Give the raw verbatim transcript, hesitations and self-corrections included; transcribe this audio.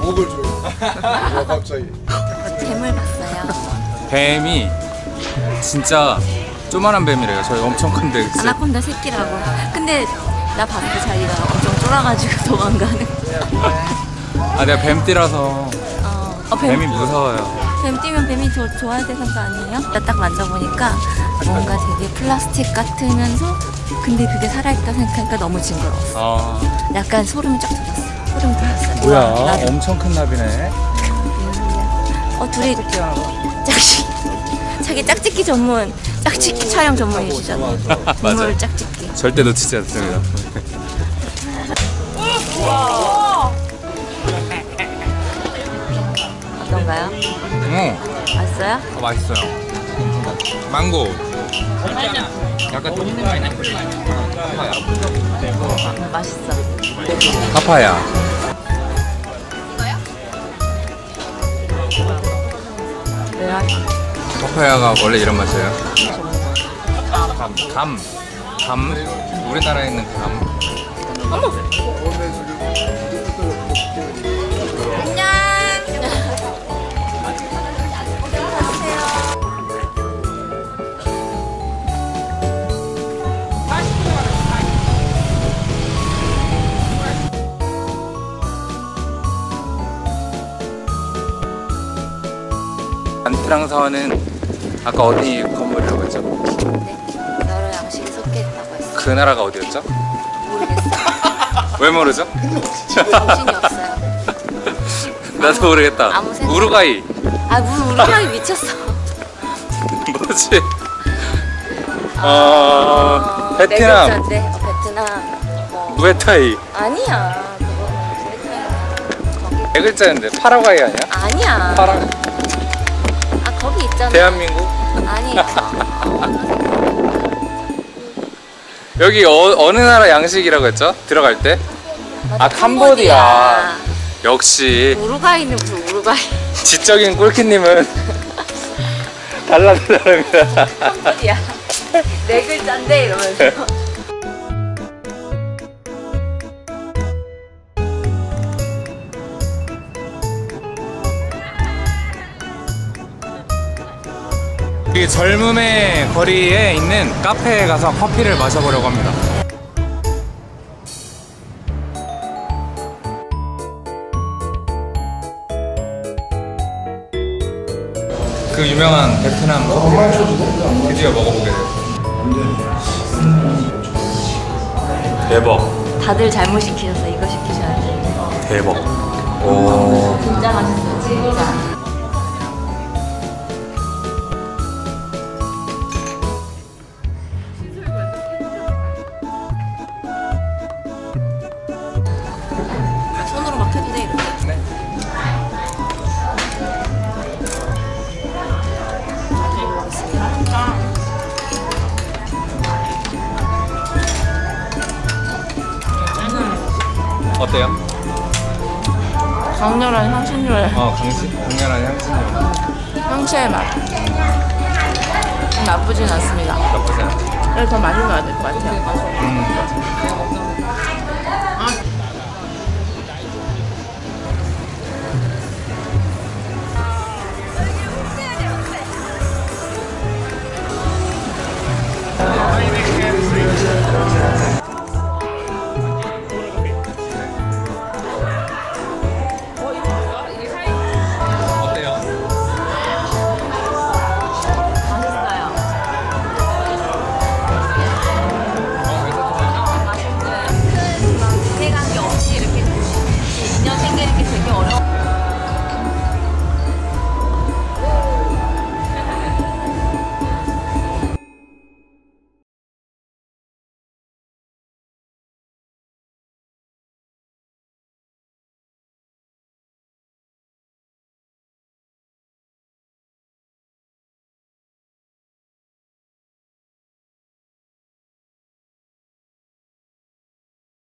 목을 조여. 와 갑자기. 뱀을 봤어요. 뱀이 진짜 조만한 뱀이래요. 저희 엄청 큰데. 아나콘다 새끼라고. 근데 나 봤는데 자기가 엄청 쫄아가지고 도망가는. 아 내가 뱀띠라서 어, 어, 뱀, 뱀이 무서워요. 뱀 뛰면 뱀이 조, 좋아야 되는 거 아니에요? 나 딱 만져보니까 뭔가 되게 플라스틱 같으면서 근데 그게 살아있다 생각하니까 너무 징그러웠어. 아 약간 소름이 쫙 돋았어. 소름 돋았어. 뭐야? 우와, 나도. 엄청 큰 나비네. 어 둘이 짝짓기. 자기 짝짓기 전문, 짝짓기 촬영 전문이시잖아요. 맞아요. 짝짓기. 절대 놓치지 않습니다. 어떤가요? 음, 맛있어요? 어, 맛있어요. 망고. 약간 좀 음, 맛있어. 파파야. 왜요? 파파야가 원래 이런 맛이에요? 감, 감, 감. 우리나라에 있는 감. 어머. 안트랑 사원은 아까 어디 건물이라고 했죠? 네. 여러 양식이 섞여 있다고 했어. 그 나라가 어디였죠? 모르겠어. 왜 모르죠? 정신이 없어요. 나도 모르겠다. 아무 생각- 우루과이. 아, 물 우리나라 미쳤어. 뭐지? 어... 베트남. 네 글자인데. 어, 베트남. 뭐. 무에타이. 아니야. 그거는 베트남. 거기. 네 글자인데 파라과이 아니야? 아니야. 파라. 아, 거기 있잖아. 대한민국? 아니야. 여기 어, 어느 나라 양식이라고 했죠? 들어갈 때? 아 캄보디아. 역시 우루과이는 무슨 우루과이. 지적인 꿀키님은 달라달라합니다. 캄보디아. 네 글자인데 이러면서. 이 젊음의 거리에 있는 카페에 가서 커피를 마셔보려고 합니다. 그 유명한 베트남 커피를 드디어 먹어보게 됐어요. 대박. 다들 잘못 시키셔서 이거 시키셔야 돼. 대박. 오. 진짜 맛있어. 진짜. 손으로 막 해도 돼 이렇게. 네. 어때요? 강렬한 향신료의 어, 강시, 강렬한 향신료. 향채의 맛. 나쁘진 않습니다. 나쁘지 않아. 그래서 더 많이 넣어야 될 것 같아요. 음, 맞아.